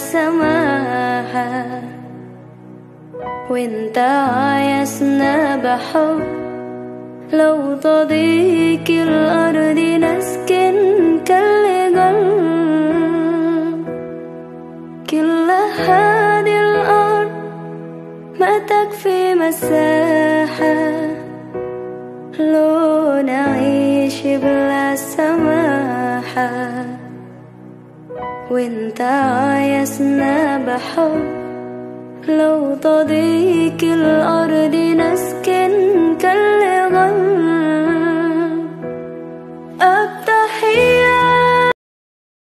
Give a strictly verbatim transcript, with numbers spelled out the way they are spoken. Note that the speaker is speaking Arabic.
سماحة وانت عايزنا بحب. لو تضيق الأرض نسكن كالجل، كل هذه الأرض ما تكفي مساحة لو نعيش بلا سماحة وانت عايزنا بحب. لو تضيق الأرض نسكن كالغم.